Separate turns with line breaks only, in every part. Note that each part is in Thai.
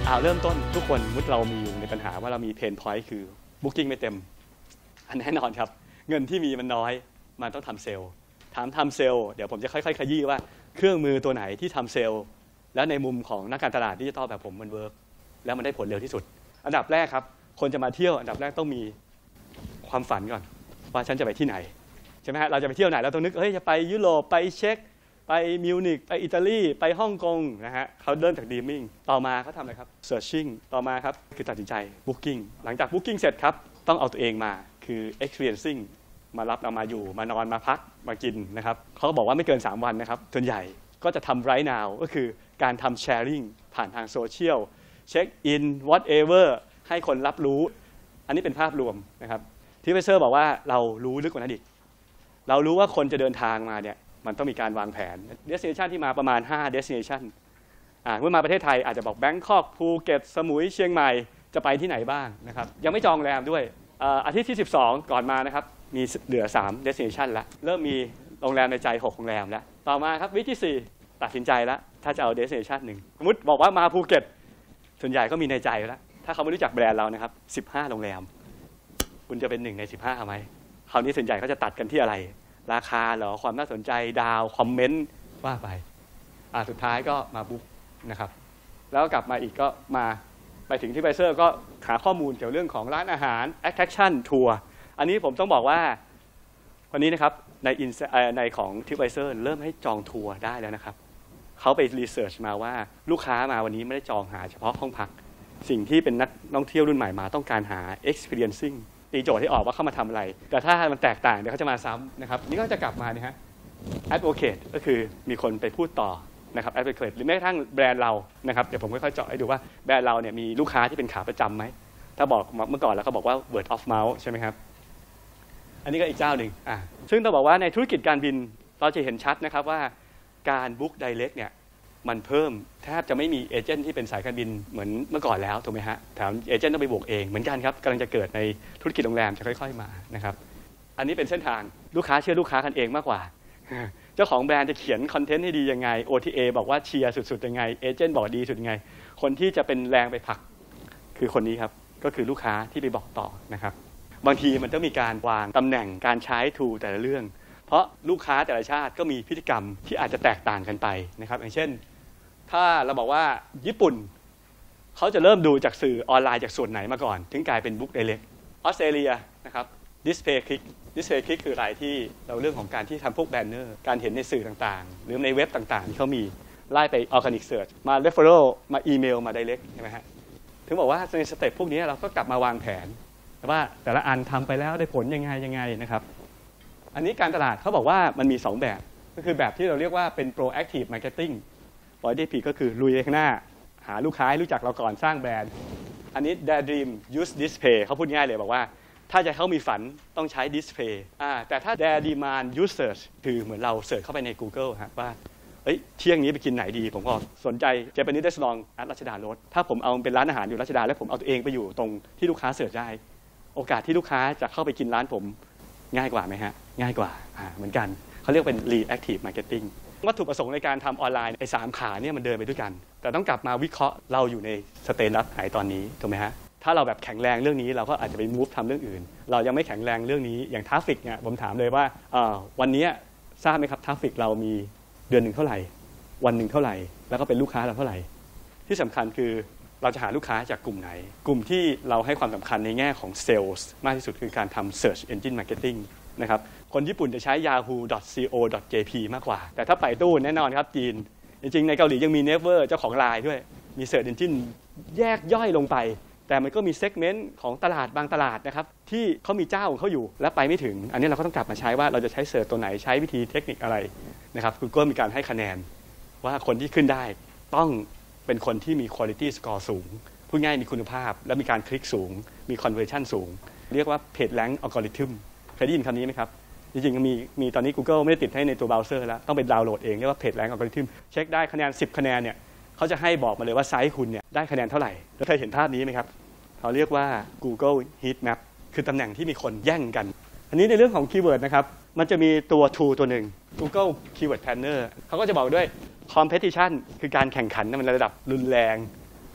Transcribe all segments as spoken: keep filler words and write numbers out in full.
เอาเริ่มต้นทุกคนมุดเรามีอยู่ในปัญหาว่าเรามีเพนพอยต์คือบุ๊กิ้งไม่เต็มอันแน่นอนครับเงินที่มีมันน้อยมันต้องทำเซลล์ถามทำเซลล์เดี๋ยวผมจะค่อยๆขยี้ว่าเครื่องมือตัวไหนที่ทำเซลล์แล้วในมุมของนักการตลาดดิจิทัลแบบผมมันเวิร์กแล้วมันได้ผลเร็วที่สุดอันดับแรกครับคนจะมาเที่ยวอันดับแรกต้องมีความฝันก่อนว่าฉันจะไปที่ไหนใช่ไหมฮะเราจะไปเที่ยวไหนเราต้องนึกเฮ้ยจะไปยุโรปไปเช็กไปมิวนิกไปอิตาลีไปฮ่องกงนะฮะเขาเริ่มจากดีมิ่งต่อมาเขาทำอะไรครับเซิร์ชชิ่งต่อมาครับคือตัดสินใจบุ๊กิ้งหลังจากบุ๊กิ้งเสร็จครับต้องเอาตัวเองมาคือ experiencing มารับเรามาอยู่มานอนมาพักมากินนะครับเขาก็บอกว่าไม่เกินสามวันนะครับส่วนใหญ่ก็จะทำ right now ก็คือการทำ sharing ผ่านทางโซเชียลเช็คอิน whatever ให้คนรับรู้อันนี้เป็นภาพรวมนะครับที่เวเซอร์บอกว่าเรารู้ลึกกว่านั้นอีกเรารู้ว่าคนจะเดินทางมาเนี่ยมันต้องมีการวางแผน destination ที่มาประมาณห้า destination อ่าเมื่อมาประเทศไทยอาจจะบอกแบงคอกภูเก็ตสมุยเชียงใหม่จะไปที่ไหนบ้างนะครับยังไม่จองโรงแรมด้วยอาทิตย์ที่สิบสองก่อนมานะครับมีเหลือสาม destination แล้วเริ่มมีโรงแรมในใจหกโรงแรมแล้วต่อมาครับวิธีที่สี่ตัดสินใจแล้วถ้าจะเอา destination หนึ่งสมมติบอกว่ามาภูเก็ตส่วนใหญ่ก็มีในใจแล้วถ้าเขาไม่รู้จักแบรนด์เรานะครับสิบห้าโรงแรมคุณจะเป็นหนึ่งในสิบห้าไหมคราวนี้ส่วนใหญ่เขาจะตัดกันที่อะไรราคาเหรอความน่าสนใจดาวคอมเมนต์ว่าไปอ่าสุดท้ายก็มาบุ๊กนะครับแล้วกลับมาอีกก็มาไปถึงที่ไบเซอร์ก็หาข้อมูลเกี่ยวเรื่องของร้านอาหาร attraction tour อันนี้ผมต้องบอกว่าวันนี้นะครับในอินในของทิปไบเซอร์เริ่มให้จองทัวร์ได้แล้วนะครับเขาไปรีเสิร์ชมาว่าลูกค้ามาวันนี้ไม่ได้จองหาเฉพาะห้องพักสิ่งที่เป็นนักท่องเที่ยวรุ่นใหม่มาต้องการหา experiencing ตีโจทย์ให้ออกว่าเข้ามาทำอะไรแต่ถ้ามันแตกต่างเดี๋ยวเขาจะมาซ้ำนะครับนี่ก็จะกลับมาเนี่ยฮะ advocate ก็คือมีคนไปพูดต่อนะครับ advocate หรือแม้กระทั่งแบรนด์เรานะครับเดี๋ยวผมค่อยๆเจาะให้ดูว่าแบรนด์เราเนี่ยมีลูกค้าที่เป็นขาประจำไหมถ้าบอกเมื่อก่อนแล้วก็บอกว่า word of mouth ใช่ไหมครับอันนี้ก็อีกเจ้าหนึ่งอ่ะซึ่งต้องบอกว่าในธุรกิจการบินเราจะเห็นชัดนะครับว่าการ book direct เนี่ยมันเพิ่มแทบจะไม่มีเอเจนต์ที่เป็นสายการบินเหมือนเมื่อก่อนแล้วถูกไหมฮะแถมเอเจนต์ต้องไปบวกเองเหมือนกันครับกำลังจะเกิดในธุรกิจโรงแรมจะค่อยๆมานะครับอันนี้เป็นเส้นทางลูกค้าเชื่อลูกค้ากันเองมากกว่าเจ้าของแบรนด์จะเขียนคอนเทนต์ให้ดียังไง โอ ที เอ บอกว่าเชียร์สุดๆยังไงเอเจนต์บอกดีสุดยังไงคนที่จะเป็นแรงไปผลักคือคนนี้ครับก็คือลูกค้าที่ไปบอกต่อนะครับบางทีมันต้องมีการวางตำแหน่งการใช้ทูแต่ละเรื่องเพราะลูกค้าแต่ละชาติก็มีพฤติกรรมที่อาจจะแตกต่างกันไปนะครับอย่างเช่นถ้าเราบอกว่าญี่ปุ่นเขาจะเริ่มดูจากสื่อออนไลน์จากส่วนไหนมาก่อนถึงกลายเป็นบุ๊กไดเรกออสเตรเลียนะครับดิสเพย์คลิกดิสเพย์คลิกคือรายที่เราเรื่องของการที่ทำพวกแบนเนอร์การเห็นในสื่อต่างๆหรือในเว็บต่างๆที่เขามีไล่ไปออร์แกนิกเซิร์ชมาเรฟเฟอรัลมาอีเมลมาไดเรกใช่ไหมฮะถึงบอกว่าในสเต็ปพวกนี้เราก็กลับมาวางแผนว่าแต่ละอันทำไปแล้วได้ผลยังไงยังไงนะครับอันนี้การตลาดเขาบอกว่ามันมีสองแบบก็คือแบบที่เราเรียกว่าเป็น proactive marketing ปล่อยได้ผิดก็คือลุยข้างหน้าหาลูกค้าให้รู้จักเราก่อนสร้างแบรนด์อันนี้ Daydream Use Display เขาพูดง่ายเลยบอกว่าถ้าจะเขามีฝันต้องใช้ Display อ่าแต่ถ้า Dare Demand Use Search คือเหมือนเราเสิร์ชเข้าไปใน Google ฮะว่าเอ้ยเที่ยงนี้ไปกินไหนดีผมก็สนใจ Japanese Restaurant อัดรัชดาโรดถ้าผมเอาเป็นร้านอาหารอยู่รัชดาแล้วผมเอาตัวเองไปอยู่ตรงที่ลูกค้าเสิร์ชได้โอกาสที่ลูกค้าจะเข้าไปกินร้านผมง่ายกว่าไหมฮะง่ายกว่าอ่าเหมือนกันเขาเรียกเป็น Reactive Marketingวัตถุประสงค์ในการทำออนไลน์ไอ้สามขาเนี่ยมันเดินไปด้วยกันแต่ต้องกลับมาวิเคราะห์เราอยู่ในสเตตัสไหนตอนนี้ถูกไหมฮะถ้าเราแบบแข็งแรงเรื่องนี้เราก็อาจจะไปมูฟทำเรื่องอื่นเรายังไม่แข็งแรงเรื่องนี้อย่างทราฟฟิกเนี่ยผมถามเลยว่าวันนี้ทราบไหมครับทราฟฟิกเรามีเดือนหนึ่งเท่าไหร่วันหนึ่งเท่าไหร่แล้วก็เป็นลูกค้าเราเท่าไหร่ที่สำคัญคือเราจะหาลูกค้าจากกลุ่มไหนกลุ่มที่เราให้ความสำคัญในแง่ของเซลล์มากที่สุดคือการทำ Search Engine Marketing นะครับคนญี่ปุ่นจะใช้ ยาฮู ดอท ซี โอ ดอท เจ พี มากกว่าแต่ถ้าไปตู้แน่นอนครับจีนจริงๆในเกาหลียังมี Naver เจ้าของไลน์ด้วยมี Search Engine แยกย่อยลงไปแต่มันก็มีเซกเมนต์ของตลาดบางตลาดนะครับที่เขามีเจ้าของเขาอยู่และไปไม่ถึงอันนี้เราก็ต้องกลับมาใช้ว่าเราจะใช้เสิร์ชตัวไหนใช้วิธีเทคนิคอะไรนะครับ Google มีการให้คะแนนว่าคนที่ขึ้นได้ต้องเป็นคนที่มี quality score สูงพูดง่ายมีคุณภาพและมีการคลิกสูงมี conversion สูงเรียกว่า page rank algorithm เคยได้ยินคำนี้ไหมครับจริงๆมีมีตอนนี้ Google ไม่ได้ติดให้ในตัวเบราว์เซอร์แล้วต้องไปดาวน์โหลดเองเรียกว่า page rank algorithm เช็คได้คะแนนสิบคะแนนเนี่ยเขาจะให้บอกมาเลยว่าไซต์คุณเนี่ยได้คะแนนเท่าไหร่แล้วเคยเห็นภาพนี้ไหมครับเขาเรียกว่า Google Heat Map คือตำแหน่งที่มีคนแย่งกันอันนี้ในเรื่องของคีย์เวิร์ดนะครับมันจะมีตัว tool ตัวหนึ่ง Google Keyword Planner เขาก็จะบอกด้วย competition คือการแข่งขันในระดับรุนแรง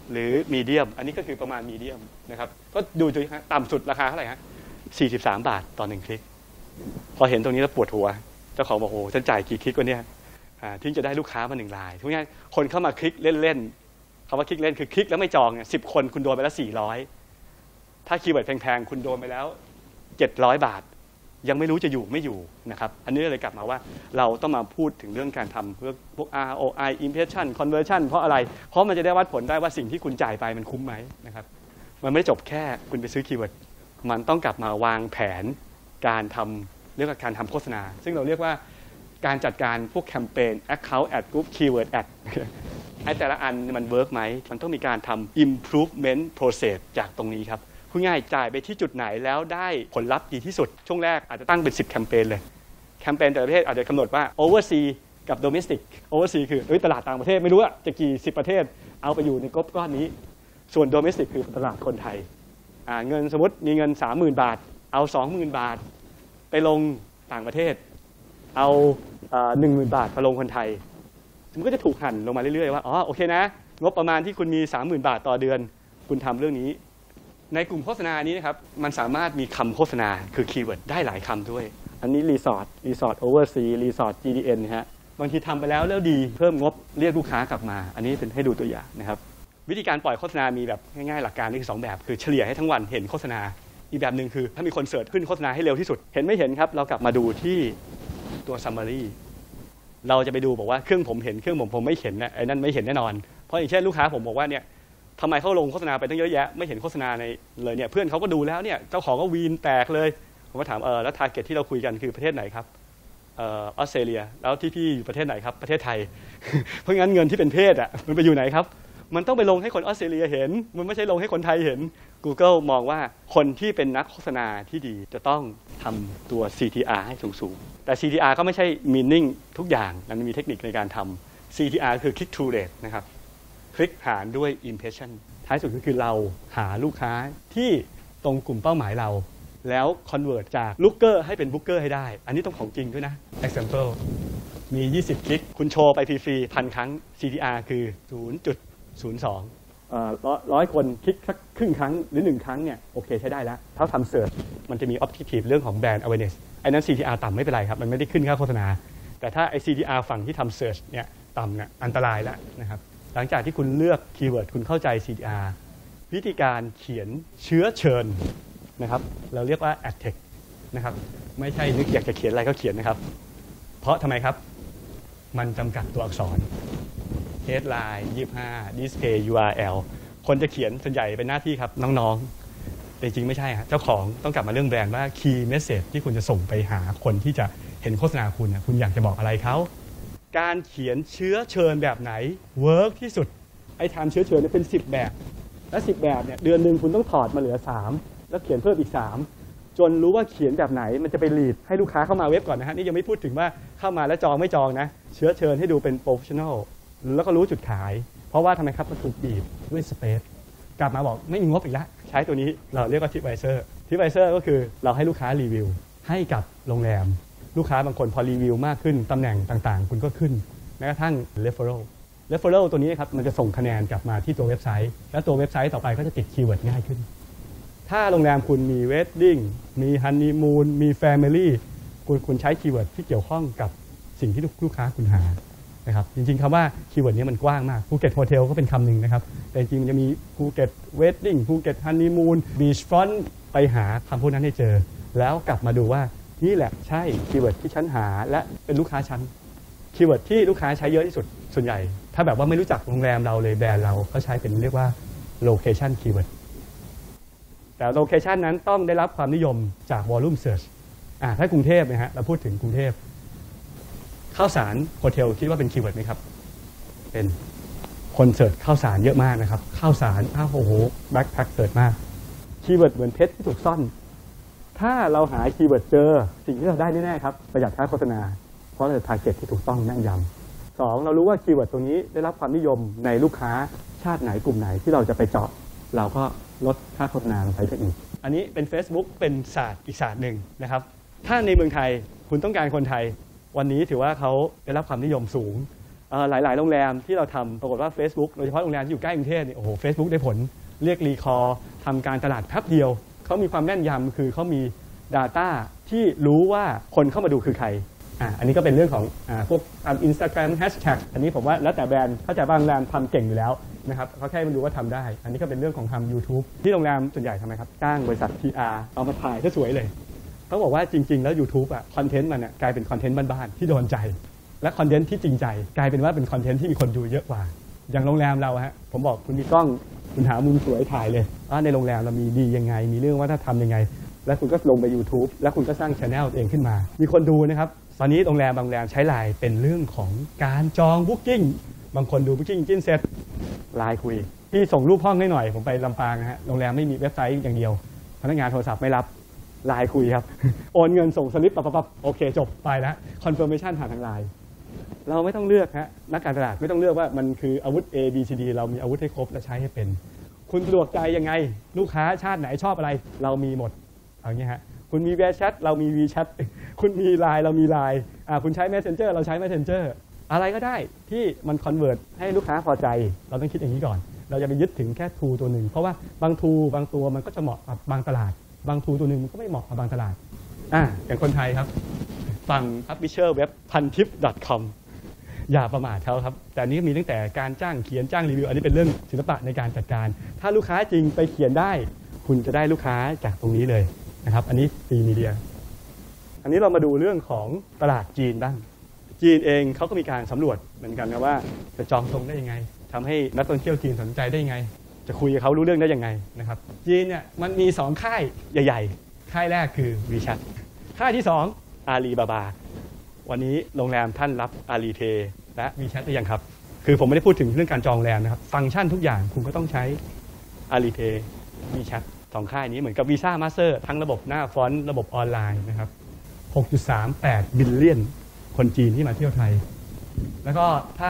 หรือมีเดียมอันนี้ก็คือประมาณมีเดียมนะครับก็ดูดูฮะต่ำสุดราคาเท่าไหร่ฮะสี่สิบสามบาทต่อหนึ่งคลิกพอเห็นตรงนี้แล้วปวดหัวเจ้าของบอกโอ้ฉันจ่ายกี่คลิกวะเนี่ยถึงจะได้ลูกค้ามาหนึ่งรายทุกอย่างคนเข้ามาคลิกเล่นๆคำว่าคลิกเล่นคือคลิกแล้วไม่จองเนี่ยสิบคนคุณโดนไปแล้วสี่ร้อยถ้าคีย์เวิร์ดแพงๆคุณโดนไปแล้วเจ็ดร้อยบาทยังไม่รู้จะอยู่ไม่อยู่นะครับอันนี้เลยกลับมาว่าเราต้องมาพูดถึงเรื่องการทำเพื่อพวก อาร์ โอ ไอ impression conversion เพราะอะไรเพราะมันจะได้วัดผลได้ว่าสิ่งที่คุณจ่ายไปมันคุ้มไหมนะครับมันไม่จบแค่คุณไปซื้อคีย์เวิร์ดมันต้องกลับมาวางแผนการทำเรื่องการทำโฆษณาซึ่งเราเรียกว่าการจัดการพวกแคมเปญ account ad group keyword ad ไอ้แต่ละอันมันเวิร์กไหมมันต้องมีการทำ improvement process จากตรงนี้ครับพูดง่ายจ่ายไปที่จุดไหนแล้วได้ผลลัพธ์ดีที่สุดช่วงแรกอาจจะตั้งเป็นสิบแคมเปญเลยแคมเปญแต่ละประเทศอาจจะกำหนดว่า overseas กับ domestic overseas คือเอ้ยตลาดต่างประเทศไม่รู้อะจะกี่สิบประเทศเอาไปอยู่ในกบก้อนนี้ส่วน domestic คือตลาดคนไทยเงินสมมติมีเงิน สามหมื่น บาทเอา สองหมื่น บาทไปลงต่างประเทศเอาหนึ่งหมื่น บาทไปลงคนไทยมันก็จะถูกหั่นลงมาเรื่อยๆว่าอ๋อโอเคนะงบประมาณที่คุณมี สามหมื่น บาทต่อเดือนคุณทำเรื่องนี้ในกลุ่มโฆษณานี้นะครับมันสามารถมีคำโฆษณาคือคีย์เวิร์ดได้หลายคำด้วยอันนี้รีสอร์ทรีสอร์ทโอเวอร์ซีรีสอร์ท จี ดี เอ็น นะฮะบางทีทำไปแล้วแล้วดีเพิ่มงบเรียกลูกค้ากลับมาอันนี้เป็นให้ดูตัวอย่างนะครับวิธีการปล่อยโฆษณามีแบบง่ายๆหลักการนี่คือสองแบบคือเฉลี่ยให้ทั้งวันเห็นโฆษณาอีกแบบหนึ่งคือถ้ามีคนเสิร์ชขึ้นโฆษณาให้เร็วที่สุดเห็นไม่เห็นครับเรากลับมาดูที่ตัว summary เราจะไปดูบอกว่าเครื่องผมเห็นเครื่องผมผมไม่เห็นนะไอ้นั่นไม่เห็นแน่นอนเพราะอย่างเช่นลูกค้าผมบอกว่าเนี่ยทำไมเขาลงโฆษณาไปตั้งเยอะแยะไม่เห็นโฆษณาในเลยเนี่ยเพื่อนเขาก็ดูแล้วเนี่ยเจ้าของก็วีนแตกเลยผมก็ถามเออแล้วทาร์เก็ตที่เราคุยกันคือประเทศไหนครับเอ่อออสเตรเลียแล้วที่พี่อยู่ประเทศไหนครับประเทศไทย เพราะงั้นเงินที่เป็นเพศอ่ะมันไปอยู่ไหนครับมันต้องไปลงให้คนออสเตรเลียเห็นมันไม่ใช่ลงให้คนไทยเห็น Google มองว่าคนที่เป็นนักโฆษณาที่ดีจะต้องทำตัว ซี ที อาร์ ให้สูงๆแต่ ซี ที อาร์ ก็ไม่ใช่ meaning ทุกอย่างมันมีเทคนิคในการทำ ซี ที อาร์ คือ click through rate นะครับคลิกหารด้วย impression ท้ายสุดก็คือเราหาลูกค้าที่ตรงกลุ่มเป้าหมายเราแล้ว convert จาก looker ให้เป็น booker ให้ได้อันนี้ต้องของจริงด้วยนะ example มียี่สิบคลิกคุณโชว์ไปฟรีๆพันครั้ง ซี ที อาร์ คือ ศูนย์จุดศูนย์สอง เอ่อร้อยคนคลิกสักครึ่งครั้งหรือหนึ่งครั้งเนี่ยโอเคใช้ได้แล้วถ้าทำ search มันจะมี objective เรื่องของ brand awareness ไอ้นั้น ซี ที อาร์ ต่ำไม่เป็นไรครับมันไม่ได้ขึ้นค่าโฆษณาแต่ถ้าไอ้ ซี ที อาร์ ฝั่งที่ทำ search เนี่ยต่ำเนี่ยอันตรายแล้วนะครับหลังจากที่คุณเลือกคีย์เวิร์ดคุณเข้าใจ ซี ที อาร์ วิธีการเขียนเชื้อเชิญนะครับเราเรียกว่า ad text นะครับไม่ใช่นึกอยากจะเขียนอะไรก็เขียนนะครับเพราะทำไมครับมันจำกัดตัวอักษร headline ยี่สิบห้า display ยู อาร์ แอล คนจะเขียนส่วนใหญ่เป็นหน้าที่ครับน้องๆแต่จริงไม่ใช่ฮะเจ้าของต้องกลับมาเรื่องแบรนด์ว่า key message ที่คุณจะส่งไปหาคนที่จะเห็นโฆษณาคุณนะคุณอยากจะบอกอะไรเขาการเขียนเชื้อเชิญแบบไหนเวิร์กที่สุดไอ้ทำเชื้อเชิญเนี่ยเป็นสิบแบบและสิบแบบเนี่ยเดือนนึงคุณต้องถอดมาเหลือสามแล้วเขียนเพิ่มอีกสามจนรู้ว่าเขียนแบบไหนมันจะไปลีดให้ลูกค้าเข้ามาเว็บก่อนนะฮะนี่ยังไม่พูดถึงว่าเข้ามาแล้วจองไม่จองนะเชื้อเชิญให้ดูเป็นโปรเฟชชั่นอลแล้วก็รู้จุดขายเพราะว่าทำไมครับมันถูกบีบด้วยสเปซกลับมาบอกไม่มีงบอีกแล้วใช้ตัวนี้เราเรียกว่าทิปไวเซอร์ทิปไวเซอร์ก็คือเราให้ลูกค้ารีวิวให้กับโรงแรมลูกค้าบางคนพอรีวิวมากขึ้นตำแหน่งต่างๆคุณก็ขึ้นแม้กระทั่ง referral referral ตัวนี้ครับมันจะส่งคะแนนกลับมาที่ตัวเว็บไซต์และตัวเว็บไซต์ต่อไปก็จะติดคีย์เวิร์ดง่ายขึ้นถ้าโรงแรมคุณมี wedding มี honeymoon มี family คุณคุณใช้คีย์เวิร์ดที่เกี่ยวข้องกับสิ่งที่ลูกค้าคุณหานะครับจริงๆคำว่าคีย์เวิร์ดนี้มันกว้างมากภูเก็ตโฮเทลก็เป็นคำหนึ่งนะครับแต่จริงๆมันจะมีภูเก็ต wedding ภูเก็ต honeymoon beach front ไปหาคำพวกนั้นให้เจอแล้วกลับมาดูว่านี่แหละใช่คีย์เวิร์ดที่ฉันหาและเป็นลูกค้าฉันคีย์เวิร์ดที่ลูกค้าใช้เยอะที่สุดส่วนใหญ่ถ้าแบบว่าไม่รู้จักโรงแรมเราเลยแบรนด์เราเขาใช้เป็นเรียกว่า location keyword แต่ location นั้นต้องได้รับความนิยมจาก volume search อ่าถ้ากรุงเทพนะฮะเราพูดถึงกรุงเทพข้าวสารโฮเทลคิดว่าเป็นคีย์เวิร์ดไหมครับเป็นคนเสิร์ชข้าวสารเยอะมากนะครับข้าวสารอ้าวโอ้โหแบ็คแพ็คเสิร์ชมากคีย์เวิร์ดเหมือนเพชรที่ถูกซ่อนถ้าเราหาคีย์เวิร์ดเจอสิ่งที่เราได้แน่ๆครับประหยัดค่าโฆษณาเพราะเราจะทาร์เก็ตที่ถูกต้องแม่นยำสองเรารู้ว่าคีย์เวิร์ดตรงนี้ได้รับความนิยมในลูกค้าชาติไหนกลุ่มไหนที่เราจะไปเจาะเราก็ลดค่าโฆษณาลงไปอีกอันนี้เป็น Facebook เป็นศาสตร์อีกศาสตร์หนึ่งนะครับถ้าในเมืองไทยคุณต้องการคนไทยวันนี้ถือว่าเขาได้รับความนิยมสูงหลายๆโรงแรมที่เราทำปรากฏว่า Facebook โดยเฉพาะโรงแรมที่อยู่ใกล้กรุงเทพเนี่ยโอ้โห Facebook ได้ผลเรียกรีคอร์ทำการตลาดแป๊บเดียวเขามีความแม่นยำคือเขามี Data ที่รู้ว่าคนเข้ามาดูคือใครอ่ะอันนี้ก็เป็นเรื่องของอ่าพวกทำ Instagram Hashtag อันนี้ผมว่าแล้วแต่แบรนด์ถ้าแต่บางโรงแรมทำเก่งอยู่แล้วนะครับเขาแค่ไม่รู้ว่าทำได้อันนี้ก็เป็นเรื่องของทำ YouTube ที่โรงแรมส่วนใหญ่ทำไมครับจ้างบริษัท พี อาร์ เอามาถ่ายซะสวยเลยต้องบอกว่าจริงๆแล้ว YouTube อ่ะคอนเทนต์มันกลายเป็นคอนเทนต์บ้านๆที่โดนใจและคอนเทนต์ที่จริงใจกลายเป็นว่าเป็นคอนเทนต์ที่มีคนดูเยอะกว่าอย่างโรงแรมเราฮะผมบอกคุณมีกล้องคุณหามุมสวยถ่ายเลยว่าในโรงแรมเรามีดียังไงมีเรื่องวัฒนธรรมยังไงแล้วคุณก็ลงไป YouTube แล้วคุณก็สร้าง channel เองขึ้นมามีคนดูนะครับตอนนี้โรงแรมบางโรงแรมใช้ไลน์เป็นเรื่องของการจอง Booking บางคนดู Booking จิ้นเสร็จไลน์คุยพี่ส่งรูปห้องให้หน่อยผมไปลำปางนะฮะโรงแรมไม่มีเว็บไซต์อย่างเดียวพนักงานโทรศัพท์ไม่รับไลน์คุยครับ โอนเงินส่งสลิปปั๊บปั๊บโอเคจบไปแล้ว confirmation ผ่านทางไลน์เราไม่ต้องเลือกฮะนักการตลาดไม่ต้องเลือกว่ามันคืออาวุธ A B C D เรามีอาวุธให้ครบและใช้ให้เป็นคุณสะดวกใจยังไงลูกค้าชาติไหนชอบอะไรเรามีหมดอย่างนี้ฮะคุณมี WeChat เรามี WeChat คุณมี ไลน์ เรามี ไลน์ อ่าคุณใช้ Messenger เราใช้ Messenger อะไรก็ได้ที่มัน convert ให้ลูกค้าพอใจเราต้องคิดอย่างนี้ก่อนเราจะไปยึดถึงแค่ tool ตัวหนึ่งเพราะว่าบาง tool บางตัวมันก็จะเหมาะกับบางตลาดบาง tool ตัวหนึ่งมันก็ไม่เหมาะกับบางตลาดอ่าอย่างคนไทยครับฟัง Publisher Web พันทิป .com อย่าประมาทเขาครับแต่อันนี้มีตั้งแต่การจ้างเขียนจ้างรีวิวอันนี้เป็นเรื่องศิลปะในการจัดการถ้าลูกค้าจริงไปเขียนได้คุณจะได้ลูกค้าจากตรงนี้เลยนะครับอันนี้ฟรีมีเดียอันนี้เรามาดูเรื่องของตลาดจีนบ้างจีนเองเขาก็มีการสำรวจเหมือนกันนะว่าจะจองตรงได้ยังไงทำให้นักท่องเที่ยวจีนสนใจได้ยังไงจะคุยกับเขารู้เรื่องได้ยังไงนะครับจีนเนี่ยมันมีสองค่ายใหญ่ๆค่ายแรกคือ WeChat ค่ายที่สอง Alibaba วันนี้โรงแรมท่านรับ Alipay และ WeChat ได้ยังครับคือผมไม่ได้พูดถึงเรื่องการจองแรมนะครับฟังก์ชันทุกอย่างคุณก็ต้องใช้ Alipay WeChat สองค่ายนี้เหมือนกับ Visa Master ทั้งระบบหน้าฟอนต์ระบบออนไลน์นะครับ หกจุดสามแปด บิลเลียนคนจีนที่มาเที่ยวไทยแล้วก็ถ้า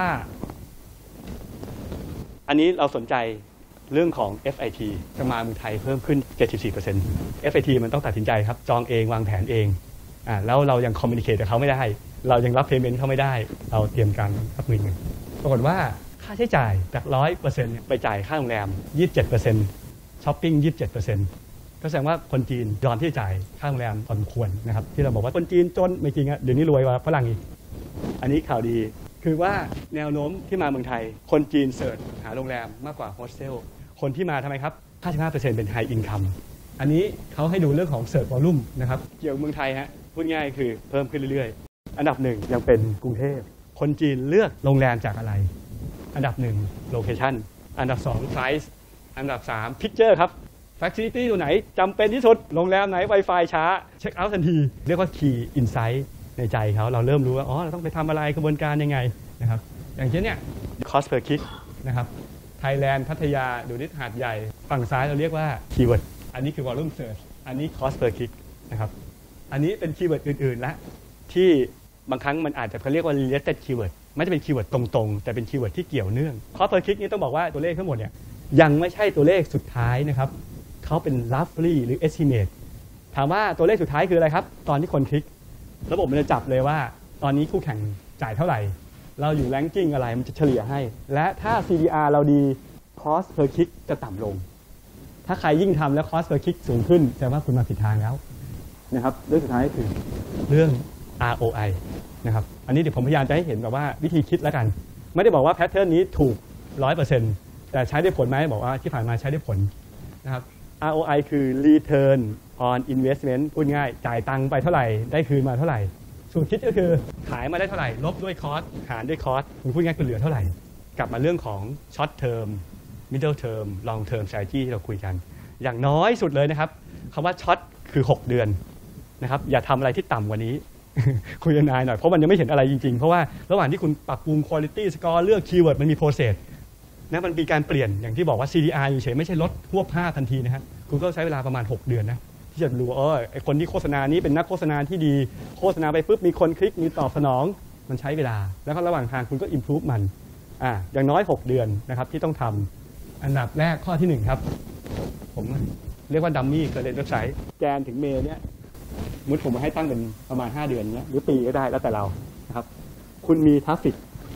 อันนี้เราสนใจเรื่องของ เอฟ ไอ ที จะมาเมืองไทยเพิ่มขึ้น เจ็ดสิบสี่เปอร์เซ็นต์ เอฟ ไอ ที มันต้องตัดสินใจครับจองเองวางแผนเองอ่าแล้วเรายังคอมมิวนิเคตกับเขาไม่ได้เรายังรับเพย์เมนต์เขาไม่ได้เราเตรียมการรับมือกันปรากฏว่าค่าใช้จ่ายจาก ร้อยเปอร์เซ็นต์ ไปจ่ายค่าโรงแรม ยี่สิบเจ็ดเปอร์เซ็นต์ ช้อปปิ้ง ยี่สิบเจ็ดเปอร์เซ็นต์ ก็แสดงว่าคนจีนยอมที่จะจ่ายค่าโรงแรมพอสมควรนะครับที่เราบอกว่าคนจีนจนไม่จริงอ่ะเดี๋ยวนี้รวยกว่าฝรั่งอีกอันนี้ข่าวดีคือว่าแนวโน้มที่มาเมืองไทยคนจีนเสิร์ชหาโรงแรมมากกว่าโฮสเทลคนที่มาทำไมครับ ห้าสิบห้าเปอร์เซ็นต์ เป็นไฮอินคัมอันนี้เขาให้ดูเรื่องของเสิร์ชวอลลุ่มนะครับเกี่ยวกับเมืองไทยฮะพูดง่ายคือเพิ่มขึ้นเรื่อยๆอันดับหนึ่งยังเป็นกรุงเทพคนจีนเลือกโรงแรมจากอะไรอันดับหนึ่งโลเคชั่นอันดับสองไพรซ์อันดับสามพิกเจอร์ครับFacility ตัวไหนจำเป็นที่สุดโรงแรมไหน Wi-Fi ช้าเช็คเอาท์ทันทีเรียกว่า Key Insight ในใจเขาเราเริ่มรู้ว่าอ๋อเราต้องไปทำอะไรกระบวนการยังไงนะครับอย่างเช่นเนี่ย Cost per click นะครับ Thailand พัทยาดูนิดหาดใหญ่ฝั่งซ้ายเราเรียกว่า Keyword อันนี้คือ Volume Search อันนี้ Cost per click นะครับอันนี้เป็น Keyword อื่นๆและที่บางครั้งมันอาจจะเขาเรียกว่า related keyword ไม่ใช่เป็น Keyword ตรงๆแต่เป็น Keyword ที่เกี่ยวเนื่อง Cost per click นี้ต้องบอกว่าตัวเลขทั้งหมดเนี่ยยังไม่ใช่ตัวเลขสุดท้ายนะครับเขาเป็น roughly หรือ estimate ถามว่าตัวเลขสุดท้ายคืออะไรครับตอนที่คนคลิกระบบมันจะจับเลยว่าตอนนี้คู่แข่งจ่ายเท่าไหร่เราอยู่ ranking อะไรมันจะเฉลี่ยให้และถ้า ซี ดี อาร์ เราดี cost per click จะต่ำลงถ้าใครยิ่งทำแล้ว cost per click สูงขึ้นแสดงว่าคุณมาผิดทางแล้วนะครับเรื่องสุดท้ายคือเรื่อง อาร์ โอ ไอ นะครับอันนี้เดี๋ยวผมพยายามจะให้เห็นแบบว่าวิธีคิดแล้วกันไม่ได้บอกว่า pattern นี้ถูก ร้อยเปอร์เซ็นต์ แต่ใช้ได้ผลไหมบอกว่าที่ผ่านมาใช้ได้ผลนะครับ อาร์ โอ ไอ คือ Return on Investment พูดง่ายจ่ายตังค์ไปเท่าไหร่ได้คืนมาเท่าไหร่สูตรคิดก็คือขายมาได้เท่าไหร่ลบด้วยคอสหารด้วยคอสคุณพูดง่ายคือเหลือเท่าไหร่กลับมาเรื่องของ Short Term Middle Term Long Term Strategy ที่เราคุยกันอย่างน้อยสุดเลยนะครับคำว่า Short คือหกเดือนนะครับอย่าทำอะไรที่ต่ำกว่านี้ คุยกันนายหน่อยเพราะมันยังไม่เห็นอะไรจริงๆเพราะว่าระหว่างที่คุณปรับปรุง Quality Score เลือก Keyword มันมี processนะมันมีการเปลี่ยนอย่างที่บอกว่า ซี ดี อาร์ อยู่เฉยไม่ใช่ลดพวบห้าทันทีนะฮะคุณก็ใช้เวลาประมาณหกเดือนนะที่จะรู้ว่าเออไอคนที่โฆษณานี้เป็นนักโฆษณาที่ดีโฆษณาไปปุ๊บมีคนคลิกมีตอบสนองมันใช้เวลาแล้วก็ระหว่างทางคุณก็ improve มันอ่าอย่างน้อยหกเดือนนะครับที่ต้องทำอันดับแรกข้อที่หนึ่งครับผมเรียกว่าดัมมี่เคยเล่นเว็บไซต์แกนถึงเมย์เนี่ยมุดผมมาให้ตั้งเป็นประมาณห้าเดือนเนี้ยหรือปีก็ได้แล้วแต่เรานะครับคุณมีทราฟฟิก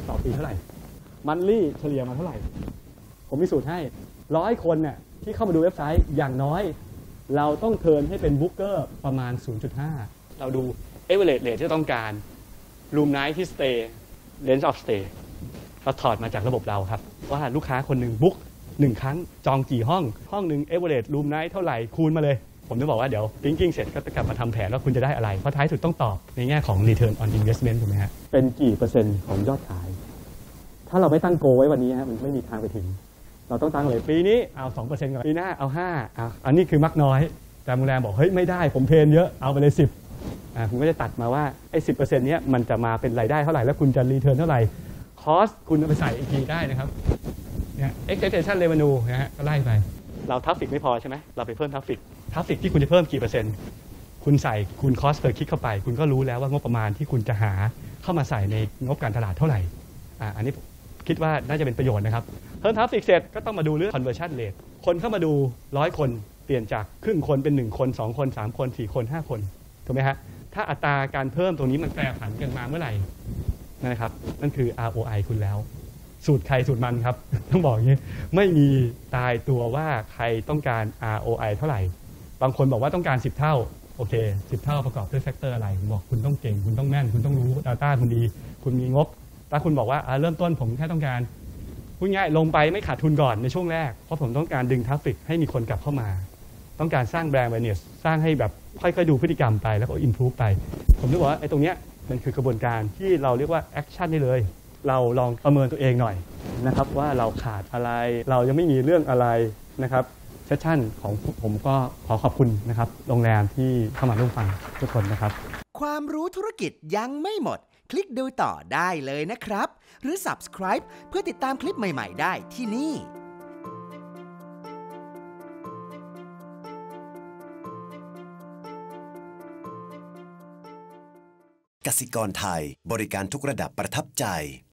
ต่อปีเท่าไหร่มันลี่เฉลี่ยมาเท่าไหร่ผมมีสูตรให้ร้อยคนเนี่ยที่เข้ามาดูเว็บไซต์อย่างน้อยเราต้องเทิร์นให้เป็นบุ๊กเกอร์ประมาณ ศูนย์จุดห้า เราดู average rate ที่ต้องการ room night ที่ stay length of stay เราถอดมาจากระบบเราครับว่าลูกค้าคนหนึ่งบุ๊กหนึ่งครั้งจองกี่ห้องห้องหนึ่ง average room night เท่าไหร่คูณมาเลยผมจะบอกว่าเดี๋ยว thinking เสร็จก็จะกลับมาทำแผนว่าคุณจะได้อะไรเพราะท้ายสุดต้องตอบในแง่ของ return on investment ถูกไหมฮะเป็นกี่เปอร์เซ็นต์ของยอดขายถ้าเราไม่ตั้งโกไว้วันนี้ฮะมันไม่มีทางไปถึงเราต้องตั้งเลยปีนี้เอา สองเปอร์เซ็นต์ ก่อนปีหน้าเอาห้าอ่ะอันนี้คือมักน้อยแต่โรงแรมบอกเฮ้ยไม่ได้ผมเพนเยอะเอาไปเลยสิบอ่ะผมก็จะตัดมาว่าไอ้ สิบเปอร์เซ็นต์ เนี้ยมันจะมาเป็นรายได้เท่าไหร่แล้วคุณจะ return เท่าไหร่คอสคุณเอาไปใส่อีกทีได้นะครับเนี่ย expectation revenue นะฮะก็ไล่ไปเราทราฟฟิกไม่พอใช่ไหมเราไปเพิ่มทราฟฟิกทราฟฟิกที่คุณจะเพิ่มกี่เปอร์เซ็นต์คุณใส่คุณคอสเ per คลิกเข้าไปคุณก็รู้แล้วว่างบประมาณที่คุณจะหาเข้ามาใส่ในงบการตลาดเท่าไหร่อ่ะอันนี้คิดว่าน่าจะเป็นประโยชน์นะครับเพิ่มทราฟฟิกเสร็จก็ต้องมาดูเรื่อง conversion rate คนเข้ามาดูร้อยคนเปลี่ยนจากครึ่งคนเป็นหนึ่งคนสองคนสามคนสี่คนห้าคนถูกไหมฮะถ้าอัตราการเพิ่มตรงนี้มันแปรผันกันมาเมื่อไหร่นั่นนะครับนั่นคือ อาร์ โอ ไอ คุณแล้วสูตรใครสูตรมันครับต้องบอกอย่างนี้ไม่มีตายตัวว่าใครต้องการ อาร์ โอ ไอ เท่าไหร่บางคนบอกว่าต้องการสิบเท่าโอเคสิบเท่าประกอบด้วยแฟกเตอร์อะไรบอกคุณต้องเก่งคุณต้องแม่นคุณต้องรู้ Data คุณดีคุณมีงบถ้าคุณบอกว่าเริ่มต้นผมแค่ต้องการพูดง่ายลงไปไม่ขาดทุนก่อนในช่วงแรกเพราะผมต้องการดึงทราฟฟิกให้มีคนกลับเข้ามาต้องการสร้างแบรนด์ awareness สร้างให้แบบค่อยๆดูพฤติกรรมไปแล้วก็ improve ไปผมนึกว่าไอ้ตรงเนี้ยมันคือกระบวนการที่เราเรียกว่า action ได้เลยเราลองประเมินตัวเองหน่อยนะครับว่าเราขาดอะไรเรายังไม่มีเรื่องอะไรนะครับเซสชั่นของผมก็ขอขอบคุณนะครับโรงแรมที่เข้ามาร่วมฟังทุกคนนะครับ
ความรู้ธุรกิจยังไม่หมดคลิกดูต่อได้เลยนะครับหรือ Subscribe เพื่อติดตามคลิปใหม่ๆได้ที่นี่
กสิกรไทยบริการทุกระดับประทับใจ